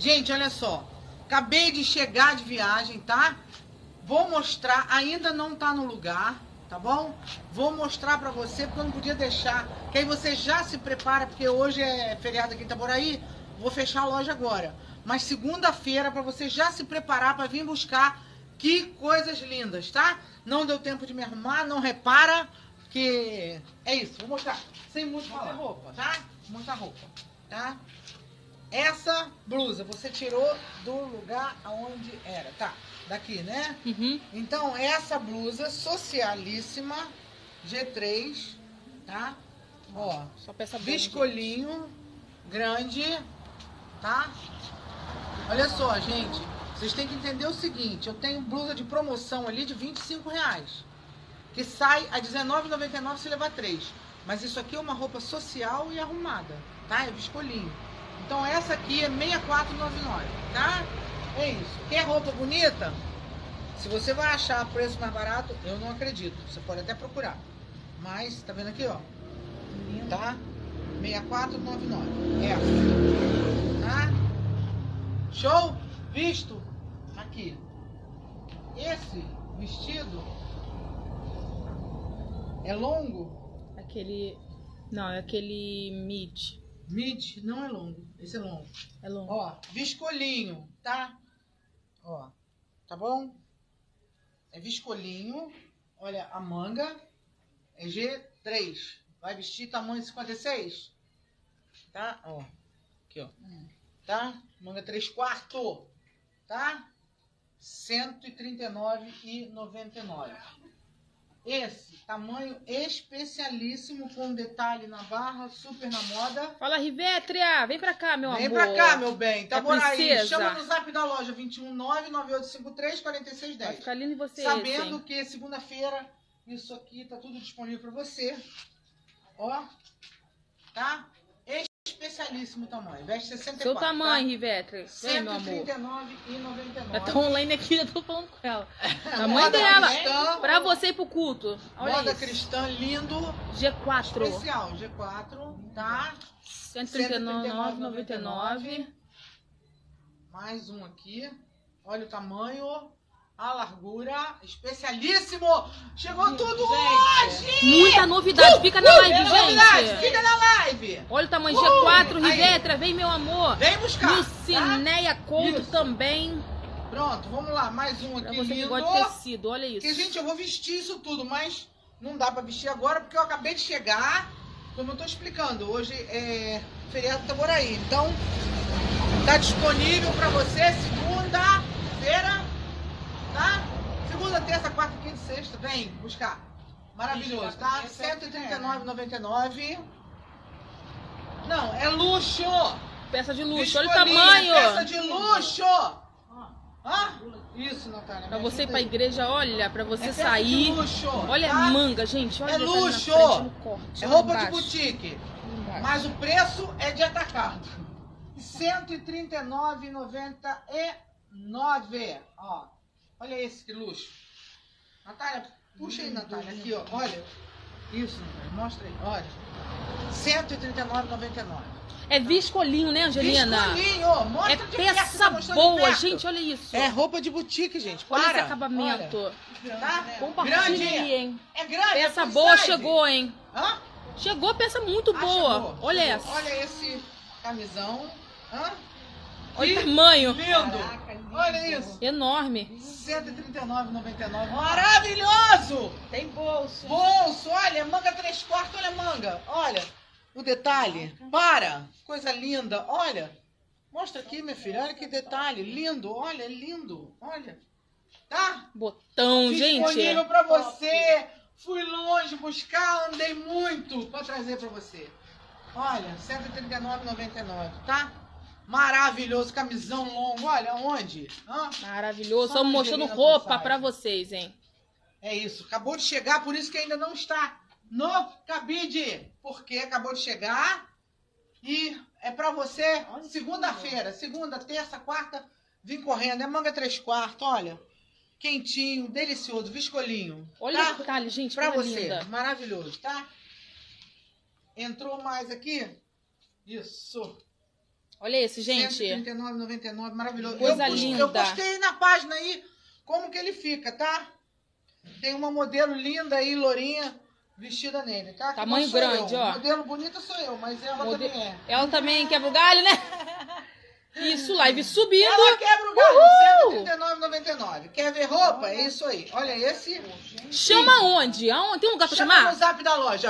Gente, olha só. Acabei de chegar de viagem, tá? Vou mostrar, ainda não tá no lugar, tá bom? Vou mostrar pra você, porque eu não podia deixar. Que aí você já se prepara, porque hoje é feriado aqui em Itaboraí. Vou fechar a loja agora. Mas segunda-feira, pra você já se preparar pra vir buscar. Que coisas lindas, tá? Não deu tempo de me arrumar, não repara. Que é isso, vou mostrar. Sem muito falar, roupa, tá? Muita roupa, tá? Essa blusa você tirou do lugar aonde era, tá? Daqui, né? Uhum. Então, essa blusa socialíssima, G3, tá? Ó, Só peça boa, viscolinho, grande, tá? Olha só, gente, vocês têm que entender o seguinte, eu tenho blusa de promoção ali de R$25, que sai a R$19,99 se levar 3. Mas isso aqui é uma roupa social e arrumada, tá? É viscolinho. Então essa aqui é R$64,99, tá? É isso. Quer roupa bonita? Se você vai achar preço mais barato, eu não acredito. Você pode até procurar. Mas, tá vendo aqui, ó? Tá? R$64,99. Essa. Tá? Show? Visto? Aqui. Esse vestido é longo? Aquele... Não, é aquele mid. Mid não é longo. Esse é longo. É longo. Ó, viscolinho, tá? Ó, tá bom? É viscolinho. Olha, a manga é G3. Vai vestir tamanho 56. Tá? Ó. Aqui, ó. Tá? Manga 3/4. Tá? R$139,99. Esse, tamanho especialíssimo, com detalhe na barra, super na moda. Fala, Rivétria! Vem pra cá, meu amor. Vem pra cá, meu bem. Tá por aí. princesa. Chama no zap da loja 219-9853-4610. Vai ficar lindo em você. Sabendo esse, que segunda-feira isso aqui tá tudo disponível pra você. Ó. Tá? Especialíssimo tamanho. Veste 64. Seu tamanho, tá? Rivétria. Vem, meu amor. R$139,99. Já tá online aqui, já tô falando com ela. Tamanho Moda dela. cristã. Pra você e pro culto. Olha Moda isso. cristã, lindo. G4. Especial, G4, tá? R$139,99. Mais um aqui. Olha o tamanho, a largura. Especialíssimo! Chegou tudo hoje! Muita novidade. Fica na live, gente. Fica na live! Olha o tamanho G4, Aí. Rivétria. Vem, meu amor. Vem buscar! Lucinéia Couto Isso. também. Pronto, vamos lá. Mais um Pra aqui você que lindo. gosta de tecido, olha isso. Que, gente, eu vou vestir isso tudo, mas não dá pra vestir agora porque eu acabei de chegar. Como eu tô explicando, hoje é feriado de Itaboraí. Então, tá disponível pra você segunda-feira, tá? Segunda, terça, quarta, quinta e sexta. Vem buscar. Maravilhoso, tá? R$139,99. Não, é luxo. Peça de luxo, olha o Viscolinho, tamanho. peça de luxo. Hã? Isso, Natália. Pra me você ir ajuda pra aí. igreja, olha, pra você É peça sair. de luxo, Olha tá? a manga, gente. Olha É o detalhe na luxo. frente, no corte, É olha roupa de embaixo. boutique. Embaixo. Mas o preço é de atacado. R$139,99. Ó. Olha esse que luxo. Natália, puxa aí, Natália. Aqui, ó. Olha. Isso, Natália. Mostra aí. Olha. R$139,99. É viscolinho, né, Angelina? Viscolinho. Mostra É de perto, peça tá mostrando de boa, perto. gente, olha isso. É roupa de boutique, gente. Olha esse Para. acabamento. Olha. Tá? Compartilha Grande. aí, hein. É grande. Peça é full boa size. chegou, hein. Hã? Chegou peça muito boa. Chegou, Olha chegou. essa. Olha esse camisão. Hã? Olha Que o tamanho. lindo. Olha isso. Enorme. R$139,99. Maravilhoso. Tem bolso. Bolso. Olha, manga 3/4. Olha a manga. Olha o detalhe. Para. Coisa linda. Olha. Mostra aqui, minha filha. Olha que detalhe. Lindo. Olha, lindo. Olha. Tá? Botão, gente. Disponível pra você. Fui longe buscar, andei muito pra trazer pra você. Olha, R$139,99, tá? Maravilhoso, camisão longo. Olha onde? Hã? Maravilhoso. Só Estamos mostrando Angelina roupa Gonçalves. pra vocês, hein. É isso, acabou de chegar, por isso que ainda não está no cabide. Porque acabou de chegar e é pra você segunda-feira. Segunda, terça, quarta, vim correndo. É manga 3/4, olha. Quentinho, delicioso, viscolinho. Olha tá? o detalhe, gente, Pra coisa você, linda. maravilhoso, tá? Entrou mais aqui? Isso. Olha esse, gente. R$139,99, maravilhoso. Coisa Eu linda. postei na página aí como que ele fica, tá? Tem uma modelo linda aí, lourinha, vestida nele, tá? Que Tamanho não sou grande, eu. ó. Modelo bonita sou eu, mas ela também é. Ela também quebra o galho, né? Isso, live subindo. Ela quebra o galho, Uhul! R$139,99. Quer ver roupa? É isso aí. Olha esse. Chama onde? Aonde? Tem um lugar pra Chama chamar? no zap da loja,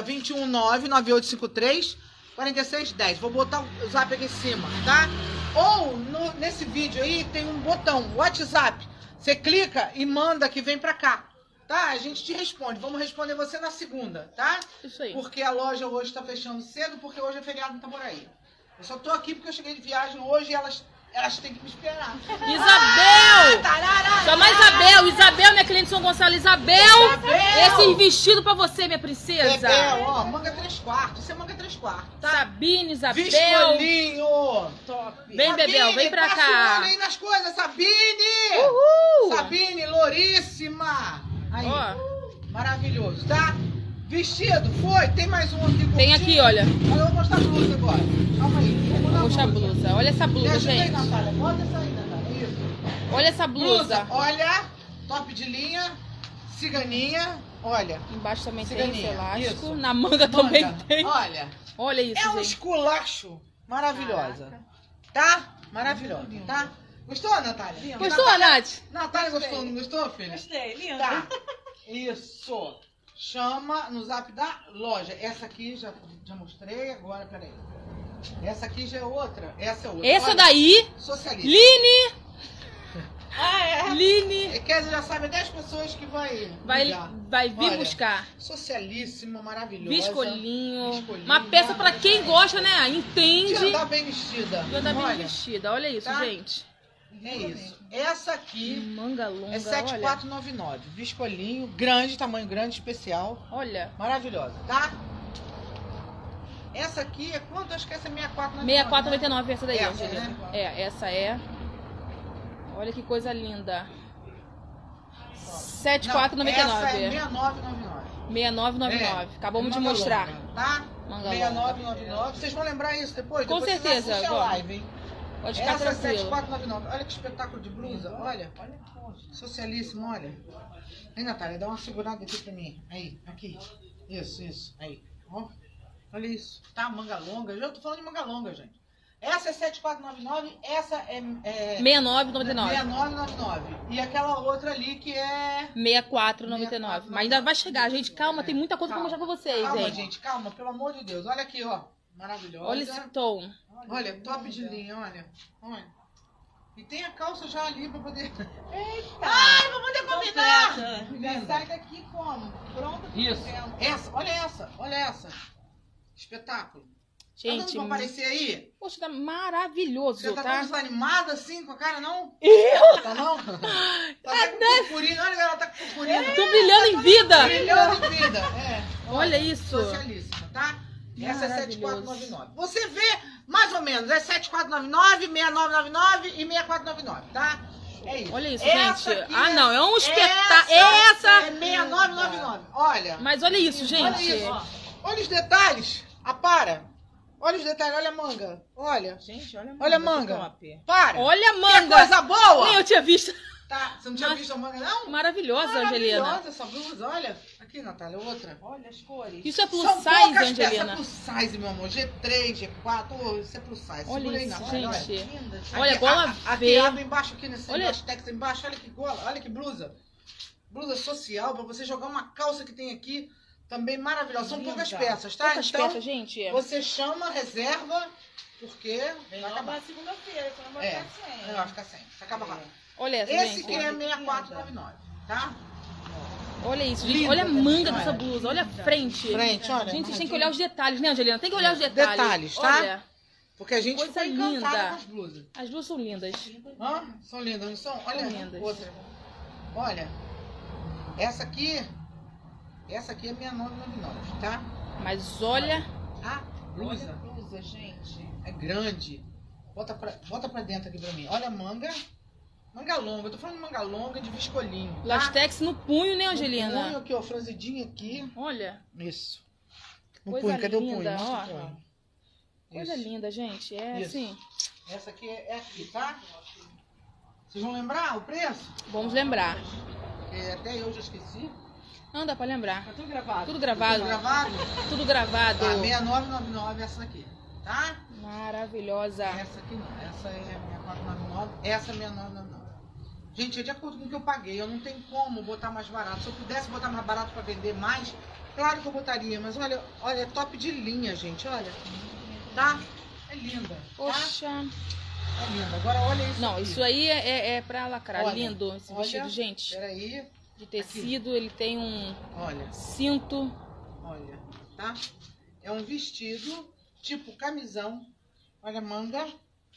219-9853-4610. Vou botar o zap aqui em cima, tá? Ou nesse vídeo aí tem um botão, WhatsApp. Você clica e manda que vem pra cá, tá? A gente te responde. Vamos responder você na segunda, tá? Isso aí. Porque a loja hoje tá fechando cedo, porque hoje é feriado no Itaboraí. Eu só tô aqui porque eu cheguei de viagem hoje e elas têm que me esperar. Isabel! Chama a Isabel. Isabel, minha cliente São Gonçalo. Isabel! Esse vestido pra você, minha princesa. Bebel, ó, manga 3/4. Isso é manga 3/4, tá? Sabine, Isabel. Viscolinho! Top! Vem, Bebel, vem pra passa cá. o olho aí nas coisas, Sabine! Uhul! Sabine, louríssima! Aí, Ó. maravilhoso, tá? Vestido, foi? Tem mais um aqui. Tem aqui, olha. Eu vou mostrar a blusa agora. Calma aí. Vou mostrar a blusa. Olha essa Me blusa, ajuda aí, gente. Natália. Bota essa aí, Natália. Isso. Olha essa blusa. Olha, top de linha, ciganinha, olha. Embaixo também tem Ciganinha, esse elástico. isso. Na manga também tem. Olha, Olha isso, é um gente. esculacho maravilhosa. Tá? Maravilhosa, tá? Gostou, Natália? Gostou, Nath? Natália gostou, não gostou, filha? Gostei, lindo. Tá. Isso. Chama no zap da loja. Essa aqui já mostrei, agora, peraí. Essa aqui já é outra. Essa é outra. Essa Olha, daí, socialista. Line. Ah, é? Line. Quer dizer, já sabe 10 pessoas que vai Vai vir Olha, buscar. Socialíssima, maravilhosa. Viscolinho. Viscolinho, Uma peça pra quem gosta, né? Entende. De andar bem vestida. De andar bem Olha, vestida. Olha isso, tá? gente. É isso. Essa aqui Manga longa, é 7,499. Viscolinho, grande, tamanho grande, especial. Olha. Maravilhosa, tá? Essa aqui é quanto? Acho que essa é 64,99. 64,99 essa daí, Essa, Angelina. né? É, essa é. Olha que coisa linda. Não, essa 74,99. é 69,99. 69,99. Acabamos de manga mostrar. longa, tá? Manga 69,99. Vocês vão lembrar isso depois? Com Depois vocês certeza, assistem a agora. live, hein? Pode ficar Essa é tranquilo. 74,99. Olha que espetáculo de blusa. Olha. Socialíssimo, olha. Aí, Natália, dá uma segurada aqui pra mim. Aí, aqui. Isso. Aí. Ó. Olha isso. Tá, manga longa. Eu já tô falando de manga longa, gente. Essa é 7,499. Essa é 69,99. 69,99. E aquela outra ali que é... 64,99. Mas ainda vai chegar, gente. Calma, tem muita coisa pra mostrar pra vocês, Calma, hein? gente. Calma, pelo amor de Deus. Olha aqui, ó. Maravilhosa. Olha esse tom. Olha, top de linha, olha. Olha. E tem a calça já ali pra poder... Eita! Ai, pra poder combinar! Completa. Já Linda. sai daqui como? Pronta pro Isso. tempo. Olha essa. Espetáculo. Tá dando Gente, pra aparecer aí? poxa, tá maravilhoso, Você tá tá? tão desanimada assim com a cara, não? Eu? Tá não? Tá até com purpurina. Olha, ela tá com purpurina. Tô brilhando em vida. Brilhando em vida. É. Olha isso. Socialíssima, tá? Essa é Maravilhoso. 7,499. Você vê, mais ou menos, é 7,499, 69,99 e 64,99, tá? É isso. Olha isso, Essa gente. aqui Ah, não, é um espetáculo. Essa Essa. é 69,99. Olha. Mas olha isso, Olha gente. isso. Olha os detalhes. Para. Olha os detalhes. Olha a manga. Olha. Gente, olha Olha a manga. top. Para. Olha a Que manga. coisa boa. Nem eu tinha visto. Tá. Você não tinha visto a manga, não? Maravilhosa, Angelina. Maravilhosa essa blusa. Olha. Aqui, Natália, outra. Olha as cores. Isso é plus São size, poucas Angelina. peças. É plus size, meu amor. G3, G4. Oh, isso é plus size. Olha Segura aí, isso, Natália. Olha. gente. Linda. Olha, Aqui, gola aqui V. abre embaixo aqui nesse Olha. tex embaixo. Olha que gola. Olha que blusa. Blusa social pra você jogar uma calça que tem aqui. Também maravilhosa. São Linda. poucas peças, tá? Poucas Então, peças, gente. você chama, reserva, porque Vem vai logo acabar. na segunda-feira, senão vai É, ficar sem. não, vai ficar sem. Acaba rápido. Olha essa, Esse gente. que é 6499, tá? Olha isso, gente. Linda, Olha a manga olha. dessa blusa. Olha a frente. Frente, olha. Gente, vocês têm que olhar os detalhes, né, Angelina? Tem que olhar os detalhes. Detalhes, tá? Olha, Porque a gente Coisa foi encantada linda. com as blusas. as duas são lindas. Hã? São lindas, não são? Olha, lindas. outra. Olha, essa aqui é 6999, tá? Mas olha, A Olha blusa a blusa, gente. é grande. Bota pra dentro aqui pra mim. Olha a manga. Manga longa. Eu tô falando de manga longa de viscolinho. Tá? lastex no punho, né, No Angelina? punho aqui, ó, franzidinho aqui. Olha, Isso. No Coisa punho, cadê o linda, punho? Mostra ó. o punho. coisa Isso. linda, gente. É Isso. assim. Essa aqui é aqui, tá? Vocês vão lembrar o preço? Vamos lembrar. Porque até eu já esqueci. Não, dá pra lembrar. Tá tudo gravado. Tudo gravado. Tudo gravado? Tudo gravado. Tá, 6999 essa aqui, tá? Maravilhosa. Essa aqui não, essa é 6499, essa é 6999. Gente, é de acordo com o que eu paguei, eu não tenho como botar mais barato. Se eu pudesse botar mais barato pra vender mais, claro que eu botaria. Mas olha, olha, é top de linha, gente, olha. Tá? É linda, tá? Poxa. É linda. Agora olha isso. Não, aqui. isso aí é pra lacrar. Olha, Lindo esse olha, vestido, gente. Peraí, De tecido, ele tem um olha, cinto. olha, tá? É um vestido, tipo camisão. Olha, manga,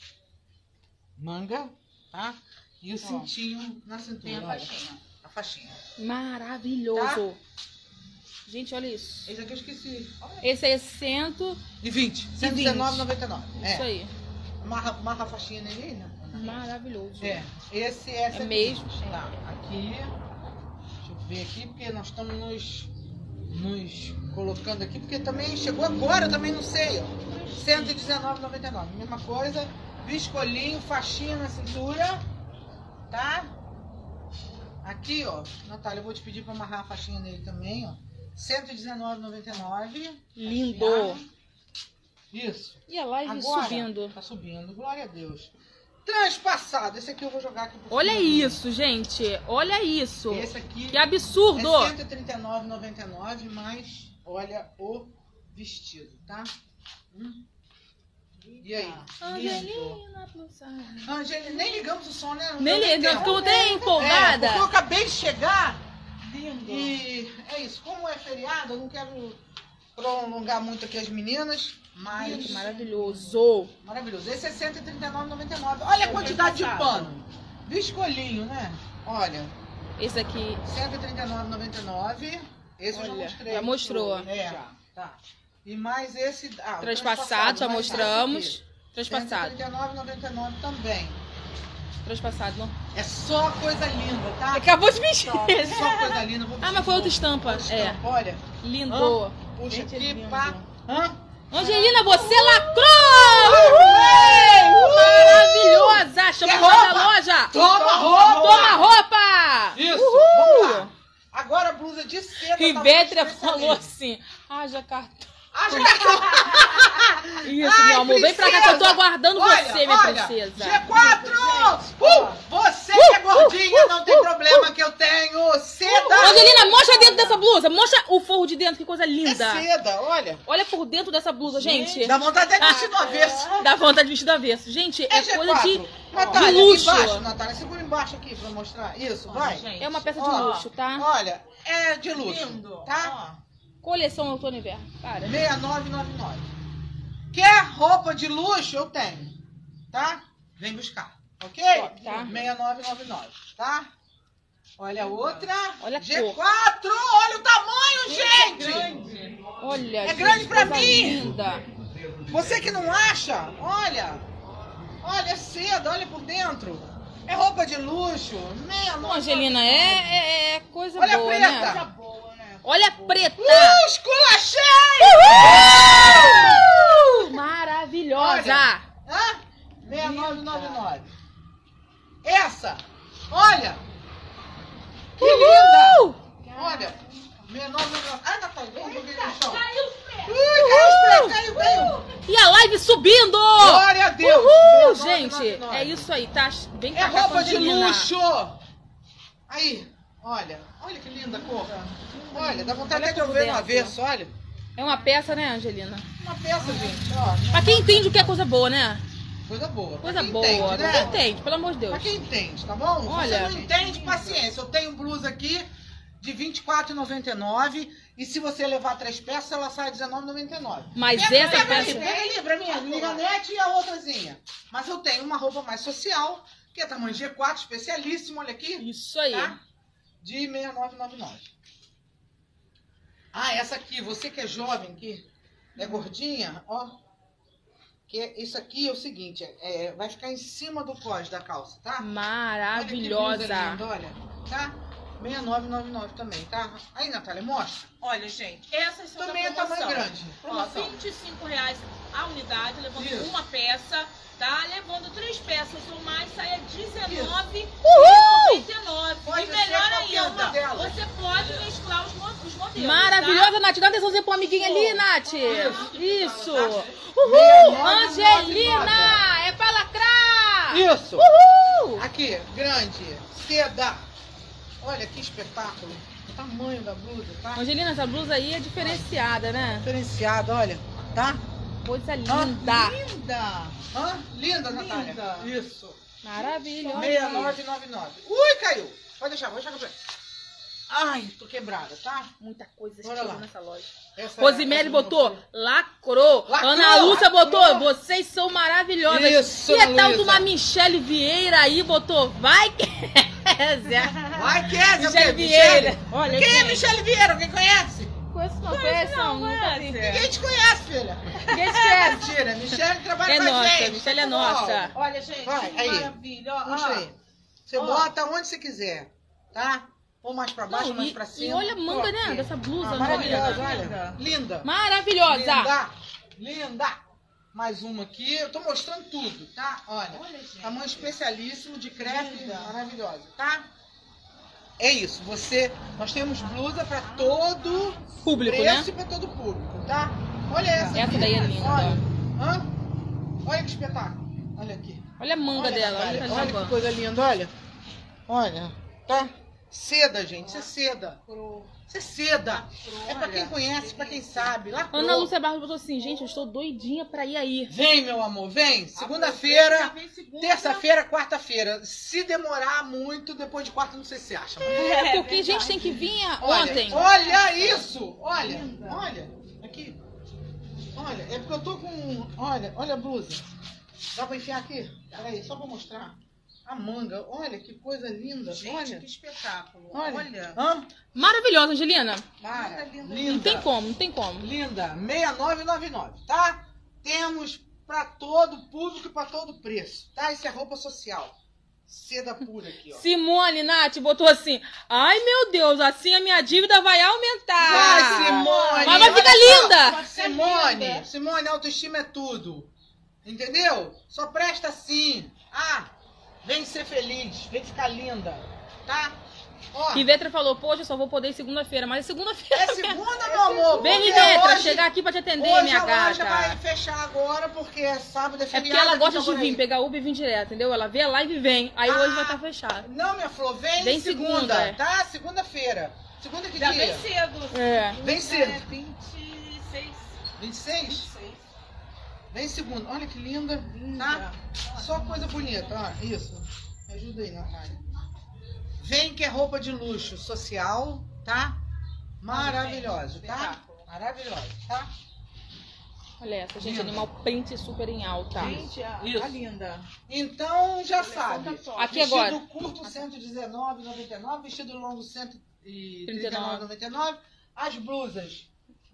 tá? E o cintinho na cintura. Tem a olha. faixinha. A faixinha. Maravilhoso. Gente, olha isso. Esse aqui eu esqueci. Olha. Esse aí é 100. E 20. 119,99. Isso aí. Marra a faixinha nele, né? Maravilhoso. É. Essa aqui. mesmo. Tá. Aqui. Deixa eu ver aqui, porque nós estamos nos colocando aqui, porque também chegou agora, eu também não sei, ó. 119,99. Mesma coisa. Viscolinho, faixinha na cintura. Tá? Aqui, ó. Natália, eu vou te pedir pra amarrar a faixinha nele também, ó. 119,99. Lindo. Isso. E a live Agora, subindo. Tá subindo, glória a Deus. Transpassado. Esse aqui eu vou jogar aqui por Olha cima. isso, gente. Olha isso. Esse aqui Que absurdo. é 139,99, mas olha o vestido, tá? E aí? Lindo. Angelina Pulsar. Angelina, nem ligamos o som, né? Não Nem deu liga, tempo. ficou até empolgada. Porque eu acabei de chegar Lindo. e é isso. Como é feriado, eu não quero prolongar muito aqui as meninas, mas... Gente, maravilhoso. Maravilhoso. Esse é 139,99. Olha a quantidade de pano. Viscolinho, né? Olha, Esse aqui. 139,99. Esse eu já Olha, mostrei. já mostrou. É, tá. E mais esse... o Transpassado, já mais mostramos. esse aqui. Transpassado. 139,99 também. Transpassado, não. É só coisa linda, tá? Acabou de vestir. É só coisa linda. Vou Ah, mas foi outra estampa. É. Olha. Lindo. Hã? Puxa Gente, é aqui, lindo. pá. Hã? Angelina, você lacrou! Maravilhosa! Chama Quer o da roupa? loja! Toma roupa! Toma roupa! Isso, Uhul! vamos lá. Agora a blusa de seda. Rivetra tá falou assim: haja cartão. Ah, Isso, meu amor. Vem pra cá que eu tô aguardando você, minha princesa. G4! Você que é gordinha, não tem problema que eu tenho seda. Angelina, mostra dentro dessa blusa. Mostra o forro de dentro, que coisa linda. É seda, olha. Olha por dentro dessa blusa, gente. Dá vontade de vestir do avesso. Dá vontade de vestir do avesso. Gente, é coisa G4. de Natália, luxo. embaixo, Natália. Segura embaixo aqui pra mostrar. Isso, vai. É uma peça de Ó, luxo, tá? Olha, é de luxo, Lindo. tá? Coleção outono e inverno. Para. 69,99. Quer roupa de luxo? Eu tenho, tá? Vem buscar, ok? Tá. 69,99, tá? Olha a outra. Olha a G4, cor. olha o tamanho, gente! Grande. Olha, É gente, grande pra coisa mim. linda. Você que não acha, olha. Olha, é seda, olha por dentro. É roupa de luxo. 69,99. Não, Angelina, é coisa Olha a boa, preta. né? Coisa boa, né? Olha a preta. Esculachei! Maravilhosa. Hã? 69,99. Essa, olha. Que linda. Olha, 69,99. Ai, Natália, eu joguei no chão. Caiu. E a live subindo. Glória a Deus. Uhul, 69,99. gente. É isso aí, tá? Vem É pra cá, roupa de Angelina. luxo. Aí, olha que linda a cor. Olha, dá vontade Olha até de eu por ver no dentro. avesso, olha. É uma peça, né, Angelina? Uma peça, gente, ó. Pra quem entende o que é coisa boa, né? Coisa boa. Pra Coisa quem boa. entende, Pra né? quem entende, pelo amor de Deus. Pra quem entende, tá bom? Olha. Se você não entende, paciência. Eu tenho blusa aqui de R$ 24,99 e se você levar 3 peças, ela sai R$19,99. Mas Pega essa ali, peça... pega ali pra mim, liganete e a outrazinha. Mas eu tenho uma roupa mais social, que é tamanho G4, especialíssimo, olha aqui. Isso aí. Tá? De R$ 69,99. Ah, essa aqui, você que é jovem, que é gordinha, ó. Que isso aqui é o seguinte, vai ficar em cima do cós da calça, tá? Maravilhosa. Olha que blusa linda, olha, tá? 69,99 também, tá? Aí, Natália, mostra. Olha, gente, essas são Também da é promoção. tamanho grande. Ó, Promoção. R$25 a unidade, levando Isso. uma peça, tá? Levando 3 peças ou mais, sai a R$19,99. Pode E ser melhor qualquer uma ainda, delas. você pode mesclar os modelos, Maravilhosa, Nath. Dá uma atençãozinha pro amiguinho ali, Nath. Isso. Uhul. 69,99. Angelina, é pra lacrar. Isso. Uhul. Aqui, grande, seda. Olha que espetáculo. O tamanho da blusa, tá? Angelina, essa blusa aí é diferenciada, né? Diferenciado, olha. Tá? Coisa Hã? linda. Linda! Hã? Linda, Natália. Linda. Isso. Maravilhosa. 69,99. Ui, caiu. Pode deixar, vou deixar com você. Ai, tô quebrada, tá? Muita coisa Bora chegou lá. nessa loja. Essa Rosemary essa botou, não lacrou. Lacrou, Ana Lúcia botou, lacrou. vocês são maravilhosas. Isso, E a Ana tal de Luísa. uma Michele Vieira aí botou, vai que Vai, Kézia, Michele Vieira. Olha, Quem é gente, Michele Vieira? Alguém conhece? Conheço não, conheço não, nunca vi. Ninguém te conhece, filha. Quem esquece? Mentira, Michele trabalha É com a nossa, gente. Michele é tá bom? nossa. olha, gente, Vai, que aí. maravilha. Ó, Puxa aí. Você Ó. bota onde você quiser, tá? Ou mais pra baixo, Não, mais e- pra e cima. olha a manga, Ó, né, aqui. dessa blusa, maravilhosa, Angelina. olha. Linda. Maravilhosa. Linda. Linda. Mais uma aqui. Eu tô mostrando tudo, tá? Olha. Olha, gente. Tamanho especialíssimo de crepe. Linda. Maravilhosa, tá? É isso. Nós temos blusa pra todo Público, preço né? e pra todo público, tá? Olha essa. Essa aqui. daí é linda. Olha. Hã? Olha que espetáculo. Olha aqui. Olha a manga dela, Natália, olha, olha que coisa linda, olha. Olha, tá? Seda, gente, isso é seda. Isso é seda. É pra quem conhece, pra quem sabe. Lacrou. Ana Lúcia Barros botou assim, gente, eu estou doidinha pra ir aí. Vem, meu amor, vem. Segunda-feira, Vem segunda. terça-feira, quarta-feira. Se demorar muito, depois de quarta, não sei se você acha. Mas... É, porque a gente tem que vir ontem. Olha isso. Olha, olha. Aqui. Olha, é porque eu tô com... Olha a blusa. Dá pra enfiar aqui? Peraí, só pra mostrar. A manga, olha que coisa linda. Gente, olha. que espetáculo. Olha. Olha. Hã? Maravilhosa, Angelina. Mara, Linda, linda. Não tem como, não tem como. Linda, 69,99, tá? Temos pra todo público e pra todo preço, tá? Isso é roupa social. Seda pura aqui, ó. Simone, Nath, botou assim, ai meu Deus, assim a minha dívida vai aumentar. Vai, Simone! Mas vai ficar olha só. linda. Simone, Simone, autoestima é tudo. Entendeu? Só presta assim. Ah, vem ser feliz, vem ficar linda, tá? Ó, Rivetra falou, poxa, eu só vou poder ir segunda-feira, mas segunda-feira. é segunda, meu amor. Vem, porque Rivetra, hoje- chegar aqui pra te atender, Hoje minha a loja vai gata. fechar agora porque é sábado, é É feriado. porque ela aqui gosta em de vir, Itaboraí. pegar Uber e vir direto, entendeu? Ela vê a live e vem. Aí hoje vai estar fechado. Não, minha flor, vem, Vem segunda, segunda, é. tá? Segunda-feira. Segunda que Já dia? vem cedo. É. Vem cedo. 26. 26? 26. Vem segunda. Olha que linda, Linda. tá? Só coisa bonita, ó. Isso. Me ajuda aí, Natália. Vem que é roupa de luxo social, tá? Maravilhosa, tá? Espetáculo. Maravilhosa, tá? Olha essa, gente, Linda. animal print super em alta. Gente, Isso. a linda. Então, já Coleção sabe. tá top. Aqui Vestido agora. curto, 119,99. Vestido longo, 139,99. As blusas,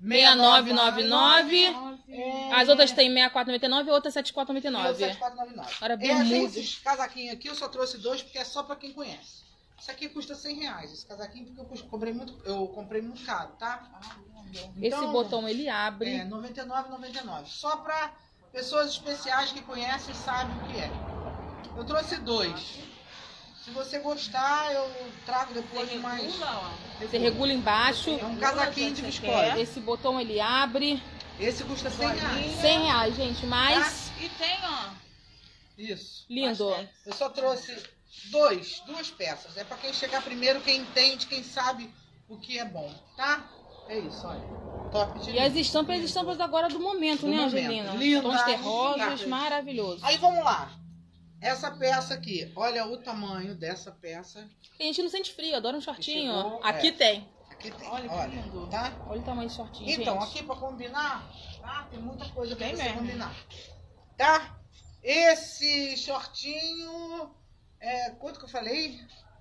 69,99. É, As outras tem 64,99 e outras 74,99. 74,99. Agora, bermudas. Esses casaquinhos aqui eu só trouxe 2 porque é só pra quem conhece. Isso aqui custa R$100. Esse casaquinho porque eu comprei muito caro, tá? Esse botão ele abre. É, R$99,99. Só pra pessoas especiais que conhecem e sabem o que é. Eu trouxe 2. Se você gostar, eu trago depois mais. Você regula embaixo. É um casaquinho de Você viscose. quer? Esse botão ele abre. Esse custa R$100. R$100, gente, mas E tem, ó. Isso. lindo. Bastante. Eu só trouxe duas peças. É pra quem chegar primeiro, quem entende, quem sabe o que é bom, tá? É isso, olha. Top de E as linda. estampas agora do momento, Do né, momento. Angelina? Linda, Tons terrosos, linda. maravilhoso. Aí vamos lá. Essa peça aqui, olha o tamanho dessa peça. Tem gente que não sente frio, adora um shortinho. Chegou, Aqui é. tem. Aqui tem, Olha que olha, lindo. tá? Olha o tamanho do shortinho, Então, gente. aqui pra combinar, tá? Tem muita coisa pra Tem você mesmo. combinar. Tá? Esse shortinho, quanto que eu falei?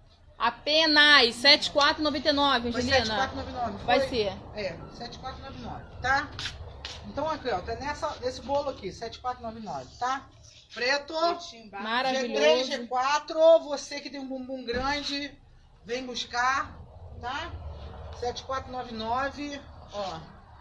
Apenas R$ 7,499, Foi Angelina. 7,499. Vai foi? ser. É, 7,499, tá? Então aqui, ó, tá nesse bolo aqui, 7,499, tá? Preto, Pretinho, G3, Maravilhoso. G4, você que tem um bumbum grande, Vem buscar, tá? 7499, ó.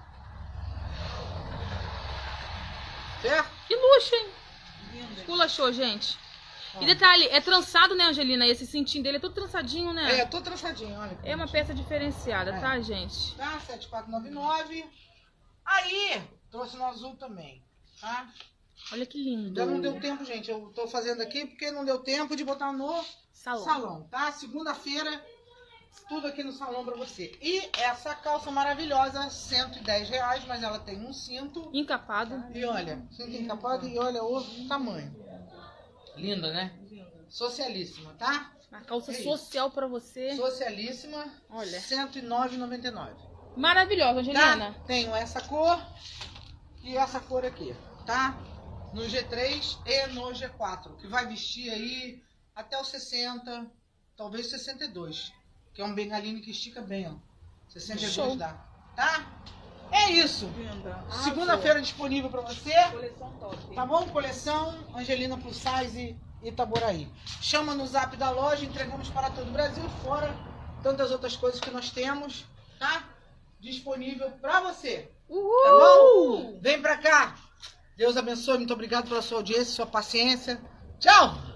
Certo? Que luxo, hein? Linda. Esculachou, gente. Ó. E detalhe, é trançado, né, Angelina? Esse cintinho dele é todo trançadinho, né? É, tô trançadinho, olha. É uma peça diferenciada, É. tá, gente? Tá? 7499. Aí, trouxe no azul também, tá? Olha que lindo. Já não deu tempo, gente. Eu tô fazendo aqui porque não deu tempo de botar no salão, tá? Segunda-feira, tudo aqui no salão pra você. E essa calça maravilhosa, R$110, mas ela tem um cinto. Encapado. E olha, cinto encapado e olha o tamanho. Linda, né? Socialíssima, tá? A calça É isso. social pra você. Socialíssima, Olha. R$109,99. Maravilhosa, Angelina. Tá? Tenho essa cor e essa cor aqui, tá? No G3 e no G4, que vai vestir aí até os 60, talvez 62, que é um bengaline que estica bem, ó. 62 Show. dá, tá? É isso. Segunda-feira disponível pra você, Coleção top. tá bom? Coleção Angelina Plus Size Itaboraí. Chama no zap da loja, entregamos para todo o Brasil, fora tantas outras coisas que nós temos, tá? Disponível pra você. Uhul! Tá bom? Vem pra cá. Deus abençoe. Muito obrigado pela sua audiência, sua paciência. Tchau!